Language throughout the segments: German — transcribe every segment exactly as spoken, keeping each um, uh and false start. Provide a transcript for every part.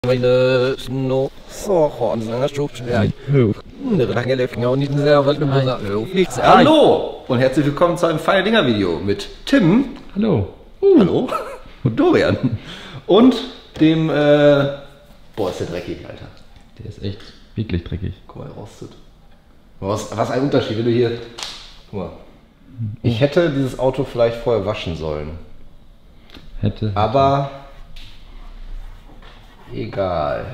Meine no Sorgen seiner Stufstelle. Hallo und herzlich willkommen zu einem Feierdinger-Video mit Tim. Hallo. Uh. Hallo. Und Dorian. Und dem, äh, boah, ist der dreckig, Alter. Der ist echt wirklich dreckig. Guck mal, er rostet. Was, was ein Unterschied, wenn du hier, guck mal. Ich hätte dieses Auto vielleicht vorher waschen sollen. Hätte. Aber egal.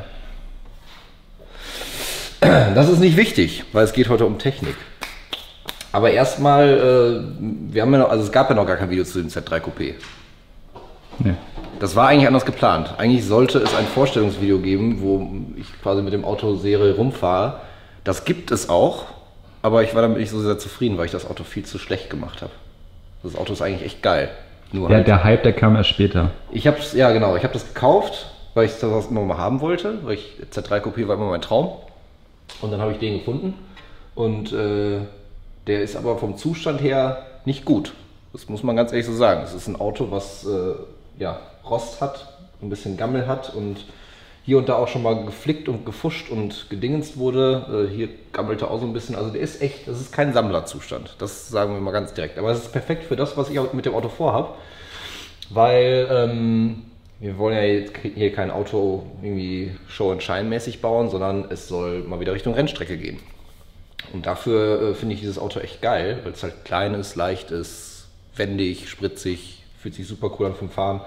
Das ist nicht wichtig, weil es geht heute um Technik. Aber erstmal, äh, wir haben ja noch, also es gab ja noch gar kein Video zu dem Z drei Coupé. Nee. Das war eigentlich anders geplant. Eigentlich sollte es ein Vorstellungsvideo geben, wo ich quasi mit dem Auto Serie rumfahre. Das gibt es auch, aber ich war damit nicht so sehr zufrieden, weil ich das Auto viel zu schlecht gemacht habe. Das Auto ist eigentlich echt geil. Nur Der, halt, der Hype, der kam erst später. ich hab's, ja genau, ich habe das gekauft, weil ich das immer mal haben wollte, weil ich Z drei Coupé war immer mein Traum. Und dann habe ich den gefunden und äh, der ist aber vom Zustand her nicht gut. Das muss man ganz ehrlich so sagen. Es ist ein Auto, was äh, ja, Rost hat, ein bisschen Gammel hat und hier und da auch schon mal geflickt und gefuscht und gedingenst wurde. Äh, hier gammelte auch so ein bisschen. Also der ist echt, das ist kein Sammlerzustand. Das sagen wir mal ganz direkt. Aber es ist perfekt für das, was ich auch mit dem Auto vorhabe. Weil ähm, wir wollen ja jetzt hier kein Auto irgendwie Show and Shine mäßig bauen, sondern es soll mal wieder Richtung Rennstrecke gehen. Und dafür äh, finde ich dieses Auto echt geil, weil es halt klein ist, leicht ist, wendig, spritzig, fühlt sich super cool an vom Fahren.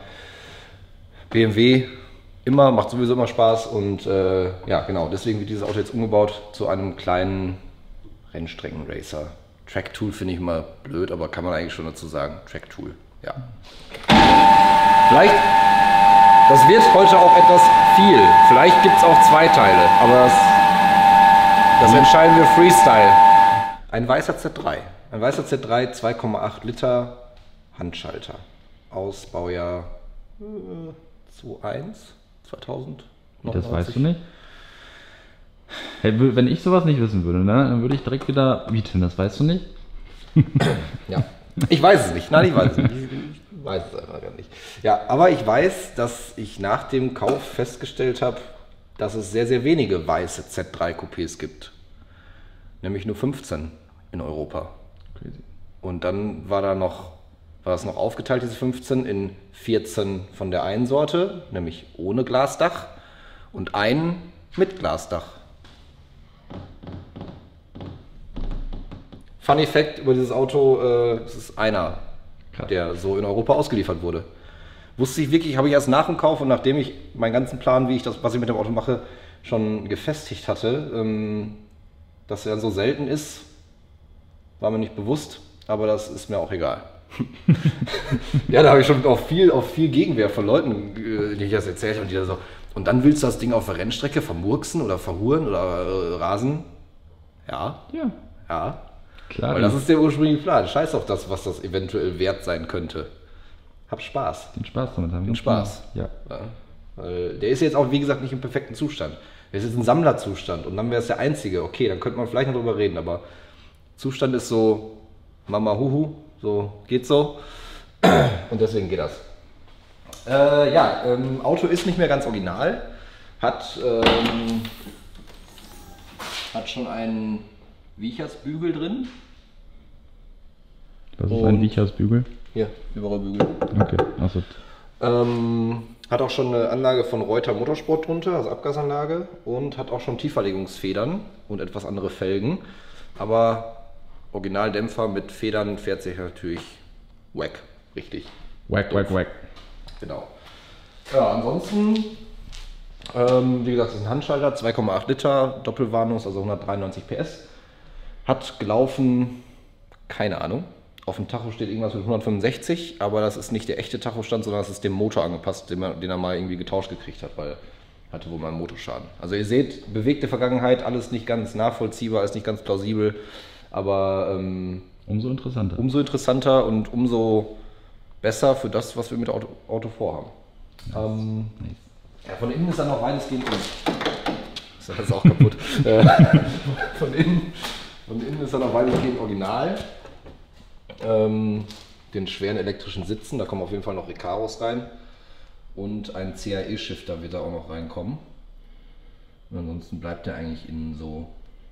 B M W immer, macht sowieso immer Spaß und äh, ja genau, deswegen wird dieses Auto jetzt umgebaut zu einem kleinen Rennstrecken-Racer. Track-Tool finde ich immer blöd, aber kann man eigentlich schon dazu sagen. Track-Tool, ja. Vielleicht, das wird heute auch etwas viel. Vielleicht gibt es auch zwei Teile, aber das, das entscheiden wir Freestyle. Ein weißer Z drei. Ein weißer Z drei, zwei Komma acht Liter Handschalter. Aus Baujahr äh, zweitausendeins, zweitausend. Das weißt du nicht? Hey, wenn ich sowas nicht wissen würde, ne, dann würde ich direkt wieder, wie Tim, das weißt du nicht? Ja, ich weiß es nicht. Nein, ich weiß es nicht. Ich weiß es einfach gar nicht. Ja, aber ich weiß, dass ich nach dem Kauf festgestellt habe, dass es sehr, sehr wenige weiße Z drei Coupés gibt. Nämlich nur fünfzehn in Europa. Crazy. Und dann war da noch, war das noch aufgeteilt, diese fünfzehn, in vierzehn von der einen Sorte, nämlich ohne Glasdach, und einen mit Glasdach. Funny Fact über dieses Auto, äh, es ist einer, der so in Europa ausgeliefert wurde. Wusste ich wirklich, habe ich erst nach dem Kauf und nachdem ich meinen ganzen Plan, wie ich das, was ich mit dem Auto mache, schon gefestigt hatte, ähm, dass er so selten ist, war mir nicht bewusst, aber das ist mir auch egal. Ja, da habe ich schon auf viel, auf viel Gegenwehr von Leuten, die ich das erzählt habe, und die da so, und dann willst du das Ding auf der Rennstrecke vermurksen oder verhuren oder äh, rasen? Ja. Ja. Ja. Klar. Weil das ist der ursprüngliche Plan. Scheiß auf das, was das eventuell wert sein könnte. Hab Spaß. Den Spaß damit haben. Den Spaß. Ja. Ja. Weil der ist jetzt auch, wie gesagt, nicht im perfekten Zustand. Der ist jetzt ein Sammlerzustand und dann wäre es der einzige. Okay, dann könnte man vielleicht noch drüber reden, aber Zustand ist so Mama Huhu, so geht so. Und deswegen geht das. Äh, ja, ähm, Auto ist nicht mehr ganz original. Hat, ähm, hat schon einen Wichersbügel drin. Das ist ein Wichersbügel. Hier, Überrollbügel. Okay, achso. Ähm, hat auch schon eine Anlage von Reuter Motorsport drunter, also Abgasanlage. Und hat auch schon Tieferlegungsfedern und etwas andere Felgen. Aber Originaldämpfer mit Federn fährt sich natürlich wack. Richtig. Wack, wack, wack. Genau. Ja, ansonsten, ähm, wie gesagt, das ist ein Handschalter, zwei Komma acht Liter, Doppelwarnung, also hundertdreiundneunzig P S. Hat gelaufen, keine Ahnung. Auf dem Tacho steht irgendwas mit hundertfünfundsechzig, aber das ist nicht der echte Tachostand, sondern das ist dem Motor angepasst, den er, den er mal irgendwie getauscht gekriegt hat, weil er hatte wohl mal einen Motorschaden. Also ihr seht, bewegte Vergangenheit, alles nicht ganz nachvollziehbar, alles nicht ganz plausibel, aber ähm, umso interessanter. Umso interessanter und umso besser für das, was wir mit dem Auto, Auto vorhaben. Nice. Ähm, nice. Ja, von innen ist er noch weitestgehend um. Das ist jetzt auch kaputt. von, innen, von innen ist er noch weitestgehend original. Ähm, den schweren elektrischen Sitzen, da kommen auf jeden Fall noch Recaros rein. Und ein C A E-Shifter wird da auch noch reinkommen. Und ansonsten bleibt der eigentlich innen so.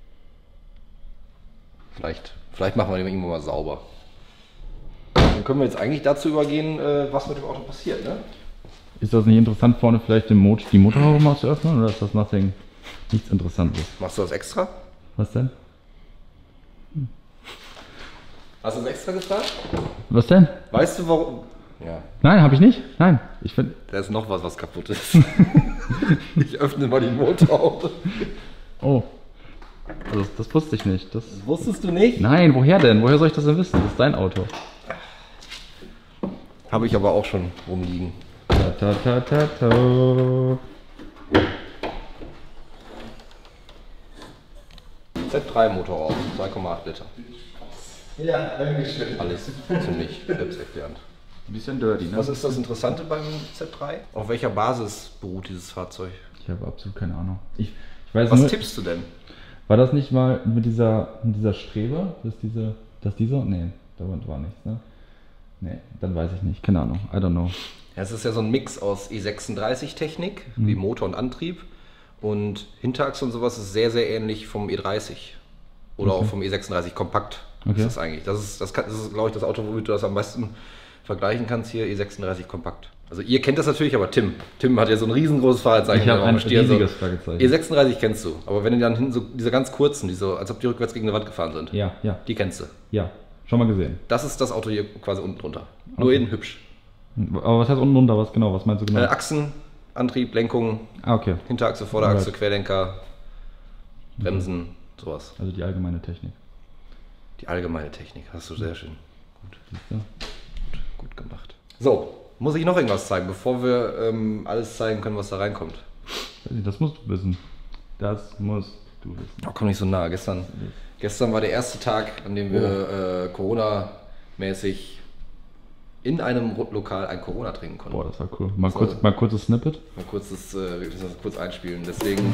Vielleicht, vielleicht machen wir den irgendwann mal sauber. Dann können wir jetzt eigentlich dazu übergehen, was mit dem Auto passiert, ne? Ist das nicht interessant, vorne vielleicht den Mot die Motorhaube mal zu öffnen, oder ist das nothing, nichts Interessantes? Machst du das extra? Was denn? Hm. Hast du das extra gefragt? Was denn? Weißt du warum? Ja. Nein, habe ich nicht. Nein, ich finde. Da ist noch was, was kaputt ist. Ich öffne mal die Motorhaube. Oh. Das, das wusste ich nicht. Das, das wusstest du nicht? Nein, woher denn? Woher soll ich das denn wissen? Das ist dein Auto. Habe ich aber auch schon rumliegen. Ta ta ta ta ta. Z drei Motorhaube, zwei Komma acht Liter. Ja, Dankeschön. Alles ziemlich selbsterklärend. Ein bisschen dirty, ne? Was ist das Interessante beim Z drei? Auf welcher Basis beruht dieses Fahrzeug? Ich habe absolut keine Ahnung. Ich, ich weiß Was nur, tippst du denn? War das nicht mal mit dieser, mit dieser Strebe? Dass diese, dass diese? Nee, da war nichts, ne? Nee, dann weiß ich nicht. Keine Ahnung. I don't know. Ja, es ist ja so ein Mix aus E sechsunddreißig Technik, mhm. wie Motor und Antrieb. Und Hinterachse und sowas ist sehr, sehr ähnlich vom E dreißig. Oder okay. auch vom E sechsunddreißig Kompakt. Okay. Ist das eigentlich. Das ist, das, kann, das ist, glaube ich, das Auto, womit du das am besten vergleichen kannst hier, E sechsunddreißig Kompakt. Also ihr kennt das natürlich, aber Tim. Tim hat ja so ein riesengroßes Fahrzeichen. Ich habe ein riesiges so. Fragezeichen. E sechsunddreißig kennst du, aber wenn du dann hinten so diese ganz kurzen, die so, als ob die rückwärts gegen eine Wand gefahren sind. Ja, ja. Die kennst du. Ja, schon mal gesehen. Das ist das Auto hier quasi unten drunter. Okay. Nur eben hübsch. Aber was heißt unten drunter? Was genau? Was meinst du genau? Äh, Achsen, Antrieb, Lenkung, ah, okay. Hinterachse, Vorderachse, right. Querlenker, Bremsen, okay. sowas. Also die allgemeine Technik. Die allgemeine Technik, hast du sehr schön. Gut, ja. gut, gut gemacht. So, muss ich noch irgendwas zeigen, bevor wir ähm, alles zeigen können, was da reinkommt? Das musst du wissen. Das musst du wissen. Oh, komm nicht so nah. Gestern, gestern war der erste Tag, an dem wir oh. äh, Corona-mäßig in einem Lokal ein Corona trinken konnten. Boah, das war cool. Mal, kurz, mal kurzes Snippet. Mal kurzes, äh, wir müssen das kurz einspielen. Deswegen.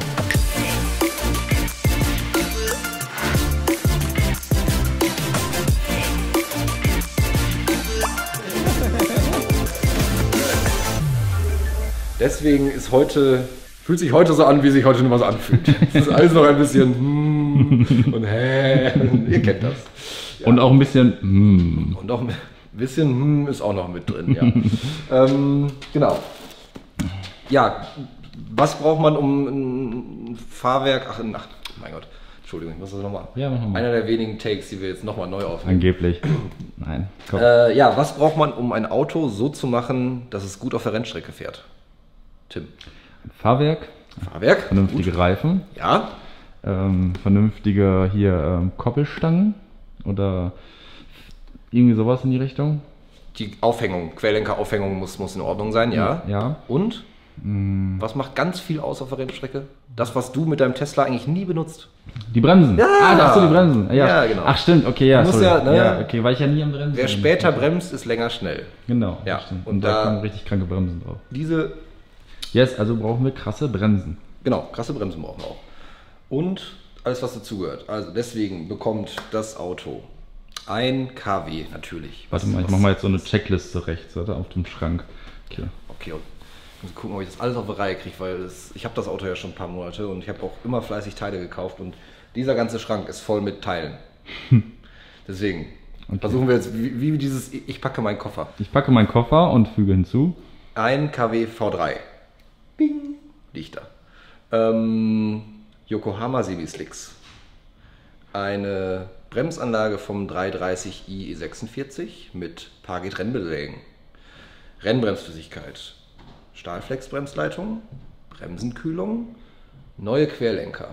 Deswegen ist heute, fühlt sich heute so an, wie sich heute nur was anfühlt. Es ist alles noch ein bisschen hm und hä. Ihr kennt das. Ja. Und auch ein bisschen hm. Und auch ein bisschen hm ist auch noch mit drin, ja. ähm, genau. Ja, was braucht man, um ein Fahrwerk, ach, ach mein Gott, Entschuldigung, ich muss das nochmal. Ja, mach mal. Einer der wenigen Takes, die wir jetzt nochmal neu aufnehmen. Angeblich. Nein. Komm. Äh, ja, was braucht man, um ein Auto so zu machen, dass es gut auf der Rennstrecke fährt? Tim. Fahrwerk. Fahrwerk. Vernünftige gut. Reifen. Ja. Ähm, vernünftige hier ähm, Koppelstangen oder irgendwie sowas in die Richtung. Die Aufhängung, Querlenkeraufhängung muss, muss in Ordnung sein, ja. Ja. Und? Mm. Was macht ganz viel aus auf der Rennstrecke? Das, was du mit deinem Tesla eigentlich nie benutzt. Die Bremsen. Ja. Ah, das sind die Bremsen. Ja. Ja, genau. Ach stimmt, okay, ja. Muss ja, ne? Ja, okay, weil ich ja nie am Bremsen. Wer später bremst, ist länger schnell. Genau. Ja. Stimmt. Und, Und da, da kommen richtig kranke Bremsen drauf. Diese. Yes, also brauchen wir krasse Bremsen. Genau, krasse Bremsen brauchen wir auch. Und alles, was dazugehört. Also deswegen bekommt das Auto ein K W natürlich. Warte mal, ich mache mal jetzt so eine Checkliste rechts, oder? Auf dem Schrank. Okay. Okay, und ich muss gucken, ob ich das alles auf die Reihe kriege, weil es, ich habe das Auto ja schon ein paar Monate und ich habe auch immer fleißig Teile gekauft und dieser ganze Schrank ist voll mit Teilen. Deswegen okay. versuchen wir jetzt, wie, wie dieses, ich packe meinen Koffer. Ich packe meinen Koffer und füge hinzu. Ein K W V drei. Bing, liegt da. Ähm, Yokohama Semi-Slicks. Eine Bremsanlage vom dreihundertdreißig i E sechsundvierzig mit Pagid Rennbelägen. Rennbremsflüssigkeit. Stahlflex-Bremsleitung. Bremsenkühlung. Neue Querlenker.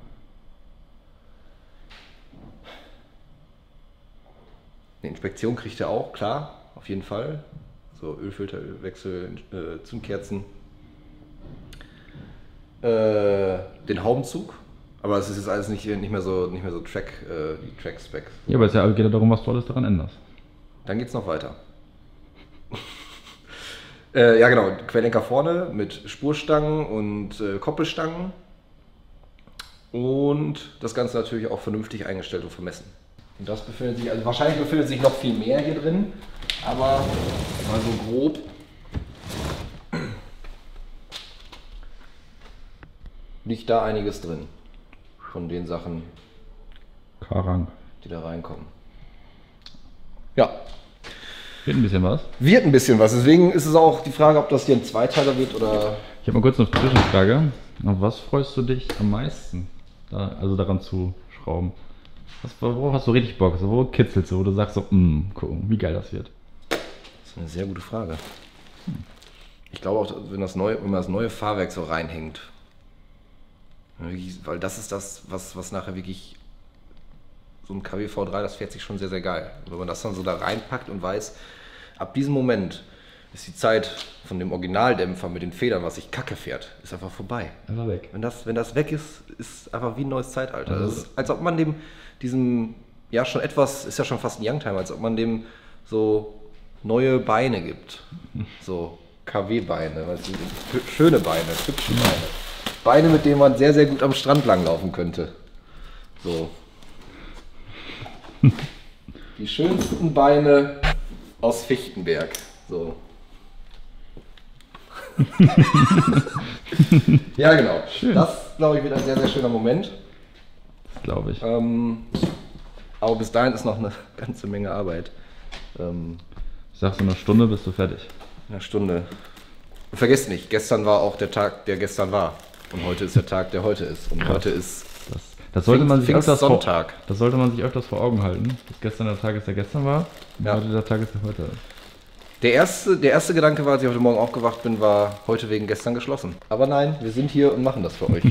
Eine Inspektion kriegt er auch, klar, auf jeden Fall. So Ölfilterwechsel, äh, Zündkerzen. Äh, den Haubenzug. Aber es ist jetzt alles nicht, nicht mehr so, nicht mehr so Track, äh, die Track-Specs. Ja, aber es geht ja darum, was du alles daran änderst. Dann geht's noch weiter. äh, ja genau, Querlenker vorne mit Spurstangen und äh, Koppelstangen. Und das Ganze natürlich auch vernünftig eingestellt und vermessen. Und das befindet sich, also wahrscheinlich befindet sich noch viel mehr hier drin, aber mal so grob. liegt da einiges drin. Von den Sachen, Karang. die da reinkommen. Ja. Wird ein bisschen was. Wird ein bisschen was. Deswegen ist es auch die Frage, ob das hier ein Zweiteiler wird oder... Ich habe mal kurz eine Zwischenfrage. Auf was freust du dich am meisten? Da, also daran zu schrauben. Was, worauf hast du richtig Bock? So, wo kitzelst du? Wo du sagst so, mh, gucken, wie geil das wird. Das ist eine sehr gute Frage. Ich glaube auch, wenn das neue, wenn man das neue Fahrwerk so reinhängt. Weil das ist das, was, was nachher wirklich... So ein K W V drei, das fährt sich schon sehr, sehr geil. Und wenn man das dann so da reinpackt und weiß, ab diesem Moment ist die Zeit von dem Originaldämpfer mit den Federn, was sich kacke fährt, ist einfach vorbei. Einfach weg. Wenn das, wenn das weg ist, ist einfach wie ein neues Zeitalter. Also, das ist, als ob man dem, diesem, ja schon etwas, ist ja schon fast ein Youngtimer, als ob man dem so neue Beine gibt. So K W-Beine, weißt du, schöne Beine, hübsche Beine. Beine, mit denen man sehr, sehr gut am Strand langlaufen könnte. So. Die schönsten Beine aus Fichtenberg. So. Ja, genau. Schön. Das, glaube ich, wird ein sehr, sehr schöner Moment. Das glaube ich. Ähm, aber bis dahin ist noch eine ganze Menge Arbeit. Ähm, Ich sag so eine Stunde bist du fertig. eine Stunde. Und vergesst nicht, gestern war auch der Tag, der gestern war. Und heute ist der Tag, der heute ist. Und Krass. heute ist Das, das, sollte man sich öfters vor, Sonntag. das sollte man sich öfters vor Augen halten. Dass gestern der Tag ist, der gestern war. Und Ja. heute der Tag ist, der heute ist. Der erste, der erste Gedanke war, als ich heute Morgen aufgewacht bin, war heute wegen gestern geschlossen. Aber nein, wir sind hier und machen das für euch.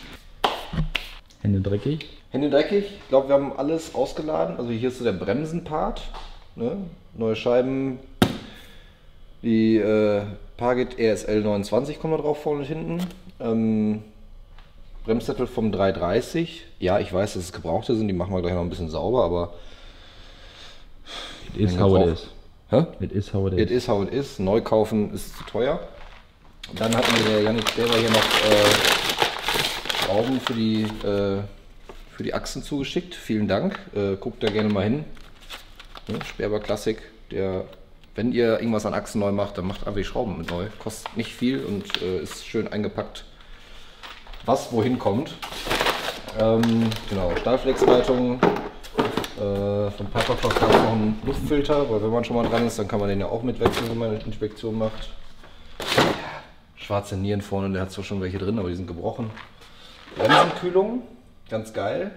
Hände dreckig. Hände dreckig. Ich glaube, wir haben alles ausgeladen. Also hier ist so der Bremsenpart. Ne? Neue Scheiben. Die äh, Pagid R S L neunundzwanzig kommen da drauf, vorne und hinten. Ähm, Bremssättel vom dreihundertdreißig. Ja, ich weiß, dass es gebrauchte sind. Die machen wir gleich noch ein bisschen sauber, aber... It is Wenn how it gebraucht- is. Hä? It is how it is. It is how it is. Neu kaufen ist zu teuer. Dann hat mir der Janik selber hier noch äh, Schrauben für die, äh, für die Achsen zugeschickt. Vielen Dank. Äh, guckt da gerne mal hin. Ne? Sperber Classic. Der, wenn ihr irgendwas an Achsen neu macht, dann macht einfach die Schrauben mit neu. Kostet nicht viel und äh, ist schön eingepackt, was wohin kommt. Ähm, genau, Stahlflexleitung. Äh, von Paperfloss gab es noch einen Luftfilter, weil wenn man schon mal dran ist, dann kann man den ja auch mitwechseln, wenn man eine Inspektion macht. Ja, schwarze Nieren vorne, der hat zwar schon welche drin, aber die sind gebrochen. Bremsenkühlung, ganz geil.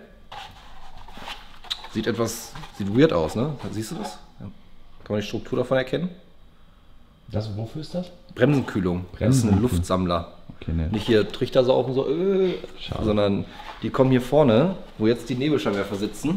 Sieht etwas, sieht weird aus, ne? Siehst du das? Ja. Kann man die Struktur davon erkennen? Das, wofür ist das? Bremsenkühlung. Das ist ein Bremsenkühlung. Luftsammler. Okay, ne. Nicht hier Trichter saufen, so, äh, Schade. sondern die kommen hier vorne, wo jetzt die Nebelscheinwerfer sitzen.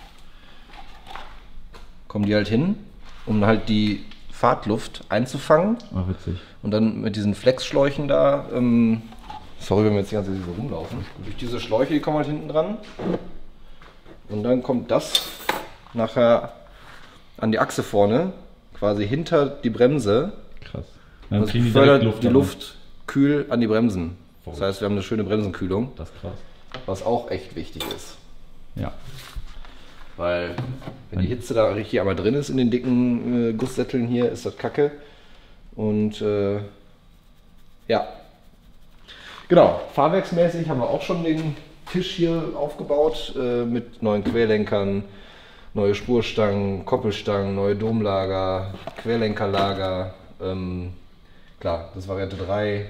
Kommen die halt hin, um halt die Fahrtluft einzufangen Oh, witzig. und dann mit diesen Flexschläuchen da, ähm, sorry, wenn wir jetzt die ganze Zeit so rumlaufen, durch diese Schläuche, die kommen halt hinten dran und dann kommt das nachher an die Achse vorne, quasi hinter die Bremse, Krass. Dann das kriegen die fördert direkt Luft die rein. Luft kühl an die Bremsen. Das Verrückt. heißt, wir haben eine schöne Bremsenkühlung, Das ist krass. was auch echt wichtig ist. Ja. Weil, wenn die Hitze da richtig aber drin ist in den dicken äh, Gusssätteln hier, ist das kacke. Und äh, ja. Genau, fahrwerksmäßig haben wir auch schon den Tisch hier aufgebaut äh, mit neuen Querlenkern, neue Spurstangen, Koppelstangen, neue Domlager, Querlenkerlager. Ähm, klar, das ist Variante drei.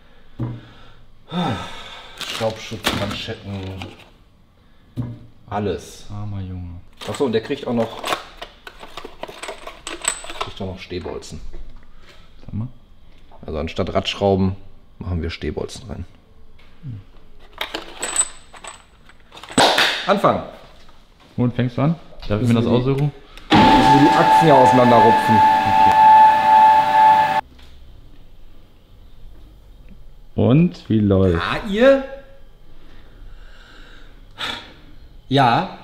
Schraubschutzmanschetten. Alles. Armer Junge. Achso, und der kriegt auch noch kriegt auch noch Stehbolzen. Sag mal. Also anstatt Radschrauben machen wir Stehbolzen rein. Anfangen! Und fängst du an? Darf ich mir Müssen das wir die- aussuchen? Müssen wir die Achsen hier auseinanderrupfen. Und wie läuft? Ah, ihr? Ja.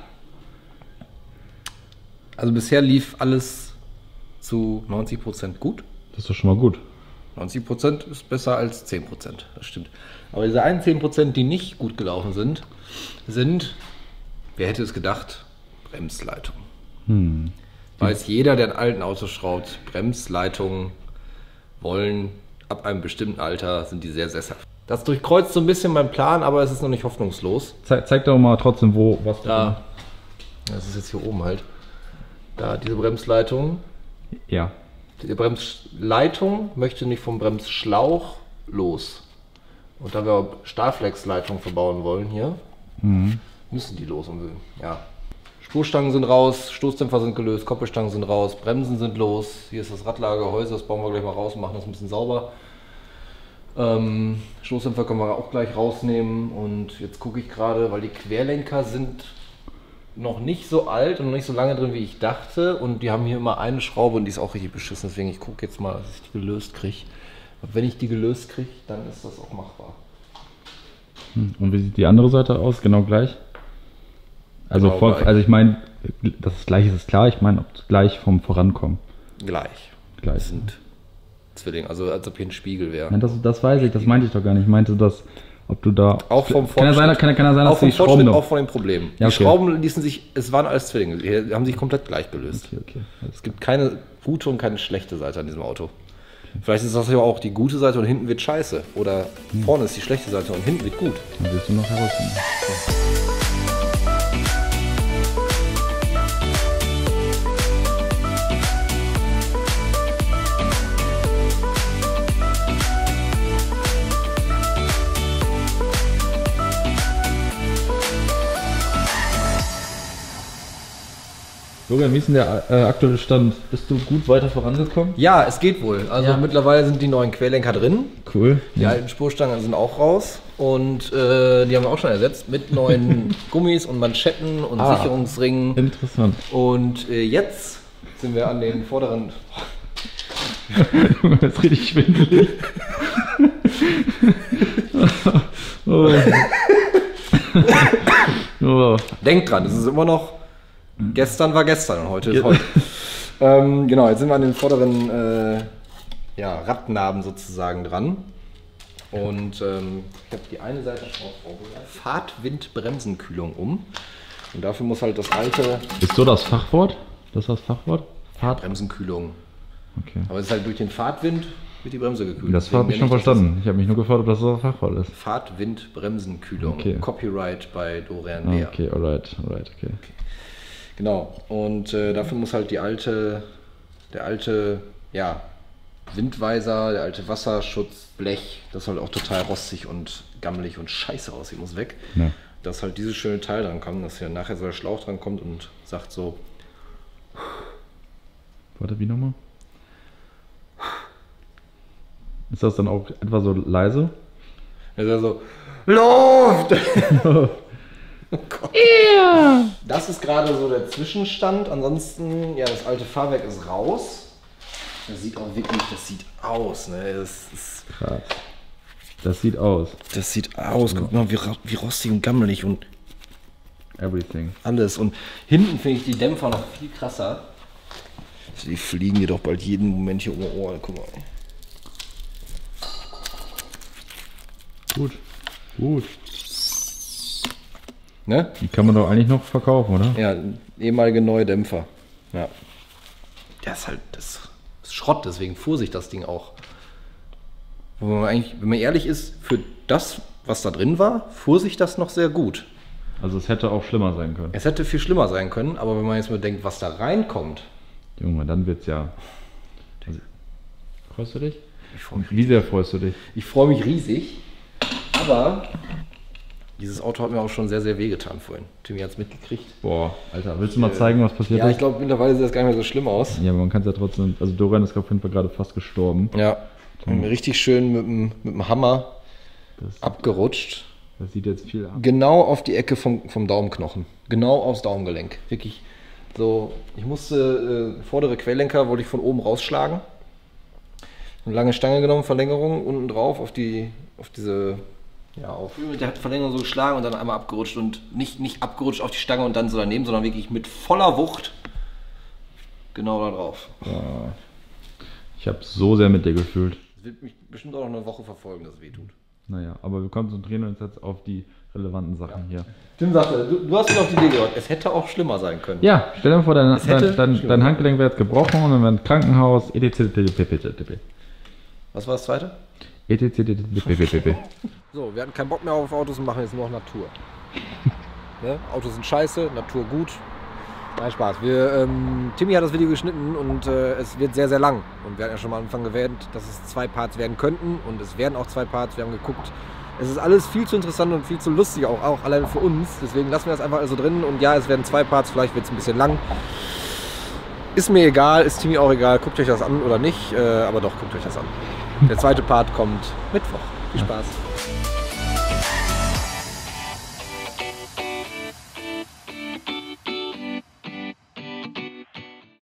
Also bisher lief alles zu neunzig Prozent gut. Das ist doch schon mal gut. neunzig Prozent ist besser als zehn Prozent, das stimmt. Aber diese einen zehn Prozent, die nicht gut gelaufen sind, sind, wer hätte es gedacht, Bremsleitung. Hm. Weiß jeder, der in alten Autos schraubt, Bremsleitungen wollen ab einem bestimmten Alter, sind die sehr sesshaft. Das durchkreuzt so ein bisschen meinen Plan, aber es ist noch nicht hoffnungslos. Zeig, zeig doch mal trotzdem, wo was Da. Das ist jetzt hier oben halt. Da, diese Bremsleitung. Ja. Die Bremsleitung möchte nicht vom Bremsschlauch los. Und da wir Stahlflex-Leitung verbauen wollen hier, mhm. müssen die los. Und ja. Spurstangen sind raus, Stoßdämpfer sind gelöst, Koppelstangen sind raus, Bremsen sind los. Hier ist das Radlagergehäuse, das bauen wir gleich mal raus und machen das ein bisschen sauber. Ähm, Stoßdämpfer können wir auch gleich rausnehmen. Und jetzt gucke ich gerade, weil die Querlenker sind noch nicht so alt und noch nicht so lange drin, wie ich dachte. Und die haben hier immer eine Schraube und die ist auch richtig beschissen. Deswegen, ich gucke jetzt mal, dass ich die gelöst kriege. Und wenn ich die gelöst kriege, dann ist das auch machbar. Und wie sieht die andere Seite aus? Genau gleich? Also, Genau vor, gleich. also ich meine, das ist gleich ist klar. Ich meine, ob gleich vom Vorankommen. Gleich. Gleich. Das sind Zwillinge, also als ob hier ein Spiegel wäre. Ja, das, das weiß ich, das meinte ich doch gar nicht. Ich meinte das, ob du da... Auch vom Kann ja sein, kann, kann ja sein, dass auch vom die Schrauben Fortschritt, noch... auch von den Problemen. Ja, Die okay. Schrauben ließen sich, es waren alles Zwillinge, die haben sich komplett gleich gelöst. Okay, okay. Es gibt keine gute und keine schlechte Seite an diesem Auto. Vielleicht ist das ja auch die gute Seite und hinten wird scheiße. Oder hm. vorne ist die schlechte Seite und hinten wird gut. Dann wirst du noch herausfinden. Florian, wie ist denn der äh, aktuelle Stand? Bist du gut weiter vorangekommen? Ja, es geht wohl. Also Ja. mittlerweile sind die neuen Querlenker drin. Cool. Die alten Spurstangen sind auch raus. Und äh, die haben wir auch schon ersetzt mit neuen Gummis und Manschetten und Ah. Sicherungsringen. Interessant. Und äh, jetzt sind wir an den vorderen... Das ist richtig schwindelig. oh. oh. Denkt dran, es ist immer noch... Gestern war gestern und heute ist heute. ähm, genau, jetzt sind wir an den vorderen äh, ja, Radnaben sozusagen dran. Und ähm, ich habe die eine Seite schon vorbereitet. Fahrtwindbremsenkühlung um. Und dafür muss halt das alte... Ist so das Fachwort? Das ist das Fachwort? Fahrtbremsenkühlung. Okay. Aber es ist halt durch den Fahrtwind wird die Bremse gekühlt. Das Deswegen habe ich schon nenne das verstanden. Ich habe mich nur gefragt, ob das so das Fachwort ist. Fahrtwindbremsenkühlung. Okay. Copyright bei Dorian Ah, Bär. okay, alright, alright, okay. Genau, und äh, dafür muss halt die alte, der alte, ja, Windweiser, der alte Wasserschutzblech, das halt auch total rostig und gammelig und scheiße aussieht, muss weg. Ja. Dass halt dieses schöne Teil dran kommt, dass hier nachher so der Schlauch dran kommt und sagt so, Warte, wie nochmal? Ist das dann auch etwa so leise? er sagt so, Luft! Oh Gott. Ja. Das ist gerade so der Zwischenstand. Ansonsten, ja, das alte Fahrwerk ist raus. Das sieht auch wirklich, das sieht aus, ne? Das, ist, Krass. Das sieht aus. das sieht aus. Guck mal, wie, ra- wie rostig und gammelig und Everything. alles. Und hinten finde ich die Dämpfer noch viel krasser. Die fliegen dir doch bald jeden Moment hier um die Ohren. Guck mal. Gut. Gut. Ne? Die kann man doch eigentlich noch verkaufen, oder? Ja, ehemalige neue Dämpfer. Ja. Der ist halt, das ist Schrott, deswegen fuhr sich das Ding auch. Wenn man eigentlich, wenn man ehrlich ist, für das, was da drin war, fuhr sich das noch sehr gut. Also es hätte auch schlimmer sein können. Es hätte viel schlimmer sein können, aber wenn man jetzt mal denkt, was da reinkommt. Junge, dann wird's ja. Also, freust du dich? Ich freue mich, Wie sehr freust du dich? ich freu mich riesig, aber dieses Auto hat mir auch schon sehr, sehr wehgetan vorhin. Timmy hat es mitgekriegt. Boah, Alter, willst du mal zeigen, was passiert Ja, ist? ich glaube, mittlerweile sieht das gar nicht mehr so schlimm aus. Ja, aber man kann es ja trotzdem. Also Dorian ist auf jeden Fall gerade fast gestorben. Ja, mhm. richtig schön mit dem, mit dem Hammer Das, abgerutscht. das sieht jetzt viel an. Genau auf die Ecke vom, vom Daumenknochen. Genau aufs Daumengelenk. Wirklich so. Ich musste, äh, vordere Querlenker wollte ich von oben rausschlagen. Eine lange Stange genommen, Verlängerung unten drauf auf die, auf diese, ja, auf. Der hat Verlängerung so geschlagen und dann einmal abgerutscht und nicht, nicht abgerutscht auf die Stange und dann so daneben, sondern wirklich mit voller Wucht genau da drauf. Boah. Ich habe so sehr mit dir gefühlt. Das wird mich bestimmt auch noch eine Woche verfolgen, dass es weh tut. Naja, aber wir konzentrieren uns jetzt auf die relevanten Sachen hier. Tim sagte, du, du hast mir auf die Idee gehört, es hätte auch schlimmer sein können. Ja, stell dir vor, dein, Es hätte dein, dein, schlimmer. dein Handgelenk wäre jetzt gebrochen und dann wäre ein Krankenhaus, et cetera pp. Was war das zweite? So, wir hatten keinen Bock mehr auf Autos und machen jetzt nur noch Natur. Ne? Autos sind scheiße, Natur gut. Nein, Spaß. Wir, ähm, Timmy hat das Video geschnitten und äh, es wird sehr, sehr lang. Und wir hatten ja schon mal am Anfang erwähnt, dass es zwei Parts werden könnten. Und es werden auch zwei Parts. Wir haben geguckt. Es ist alles viel zu interessant und viel zu lustig, auch, auch allein für uns. Deswegen lassen wir das einfach also drin. Und ja, es werden zwei Parts. Vielleicht wird es ein bisschen lang. Ist mir egal, ist Timmy auch egal. Guckt euch das an oder nicht. Äh, aber doch, guckt euch das an. Der zweite Part kommt Mittwoch. Viel Spaß.